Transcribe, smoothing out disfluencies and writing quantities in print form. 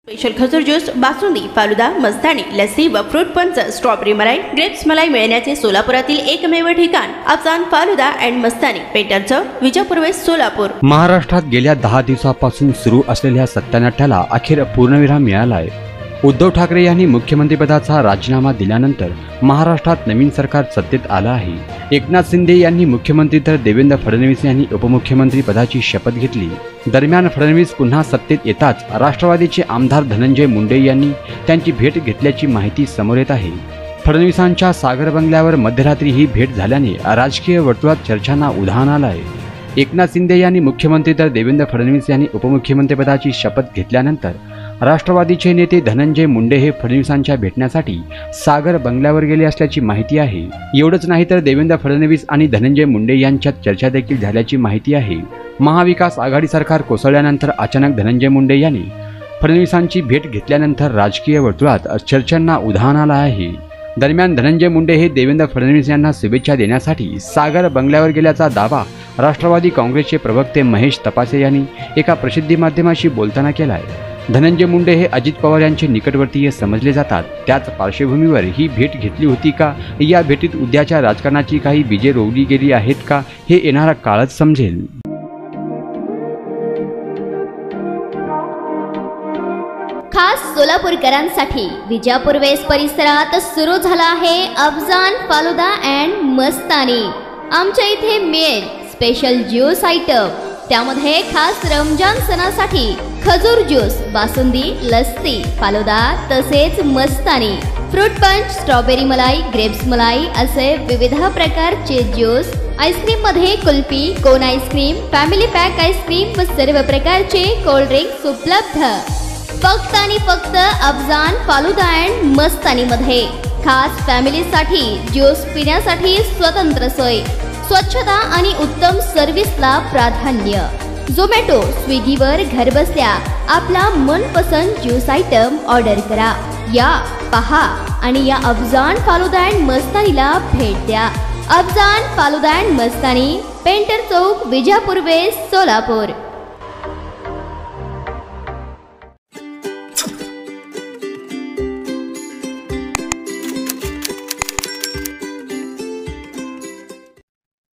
Special खजूर juice, basundi, falooda, mastani, lassi व fruit punch, strawberry malai, grapes मलाई मिळण्याचे सोलापुरातील एकमेव ठिकाण Afzan falooda and mastani, painter Chowk, Vijapur west, Solapur. महाराष्ट्रात गेल्या 10 दिवसापासून सुरू असलेल्या सत्यानाट्याला अखेर पूर्णविराम मिळाला आहे। उद्धव ठाकरे यांनी मुख्यमंत्रीपदाचा राजीनामा दिल्यानंतर महाराष्ट्रात नवीन सरकार सत्तेत आलं आहे। एकनाथ शिंदे यांनी मुख्यमंत्री तर देवेंद्र फडणवीस यांनी उपमुख्यमंत्री पदाची शपथ घेतली। दरम्यान फडणवीस पुन्हा सत्तेत येताच राष्ट्रवादीचे आमदार धनंजय मुंडे यांनी त्यांची भेट घेतल्याची माहिती समोर येत आहे। फडणवीसांच्या सागर बंगल्यावर मध्यरात्री ही भेट झाल्याने राजकीय वर्तुळात चर्चांना उधाण आलं आहे। एकनाथ शिंदे यांनी मुख्यमंत्री तर देवेंद्र फडणवीस यांनी उपमुख्यमंत्रीपदाची शपथ घेतल्यानंतर राष्ट्रवादीचे नेते धनंजय मुंडे हे फडणवीसांच्या भेटण्यासाठी सागर बंगल्यावर गेले असल्याची माहिती आहे। एवढंच नाही तर देवेंद्र फडणवीस आणि धनंजय मुंडे यांच्यात चर्चा देखील झाल्याची माहिती आहे। महाविकास आघाडी सरकार कोसळल्यानंतर अचानक धनंजय मुंडे यांनी फडणवीसांची भेट घेतल्यानंतर राजकीय वर्तुळात चर्चांना उधाण आलं आहे। दरम्यान धनंजय मुंडे हे देवेंद्र फडणवीस यांना शुभेच्छा देण्यासाठी सागर बंगल्यावर गेल्याचा दावा राष्ट्रवादी काँग्रेसचे प्रवक्ते महेश तपासे यांनी एका प्रसिद्धी माध्यमाशी बोलताना केला आहे। धनंजय मुंडे हे अजित पवार यांचे निकटवर्तीय समजले जातात। त्याच पार्श्वभूमीवर ही भेट घेतली होती का, या भेटीत उद्याच्या राजकारणाची काही बीजे रोवली गेली आहेत का, हे येणारा काळच समजेल। खास सोलापूरकरांसाठी विजापूर वेस्ट परिसरात सुरू झाला आहे अफजान फालुदा अँड मस्तानी। आमच्या इथे मिळेल स्पेशल ज्यूस आयटम, त्यामध्ये खास रमजान सणासाठी खजूर ज्यूस, बासुंदी, लस्सी, फालुदा तसेच mastani, fruit punch, strawberry malai, grapes malai असे विविध प्रकारचे ज्यूस। आईस्क्रीम मध्ये kulfi, cone ice cream, family pack ice cream व सर्व प्रकारचे कोल्ड ड्रिंक्स उपलब्ध। फक्त आणि फक्त अफजान फालुदा अँड मस्तानी मध्ये खास फॅमिलीसाठी ज्यूस पिण्यासाठी स्वतंत्र सोय, स्वच्छता आणि उत्तम सर्व्हिसला प्राधान्य। झोमॅटो, स्विगीवर घरबसल्या आपला मनपसंत ज्यूस आयटम ऑर्डर करा। या, पहा आणि या अफजान फालुदा अँड मस्तानीला भेट द्या। Afzan falooda and mastani, painter Chowk, Vijapur west, Solapur.